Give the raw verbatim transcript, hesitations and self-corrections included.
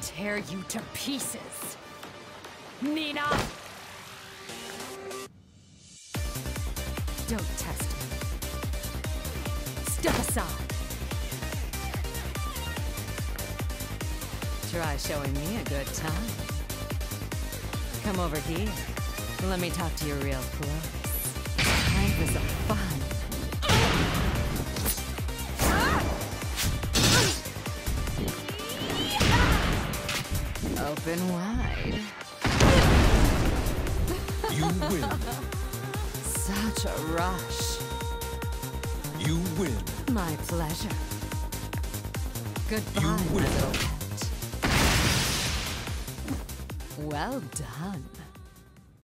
tear you to pieces. Nina! Don't test me. Step aside. Try showing me a good time. Come over here. Let me talk to you real close. Time for some fun. Open wide. You win. Such a rush. You win. My pleasure. Goodbye, You my win. little pet. Well done.